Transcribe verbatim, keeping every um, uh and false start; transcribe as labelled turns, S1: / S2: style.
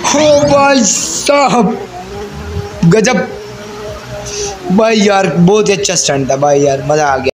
S1: हो भाई साहब गजब भाई यार, बहुत ही अच्छा स्टंट था भाई यार, मज़ा आ गया।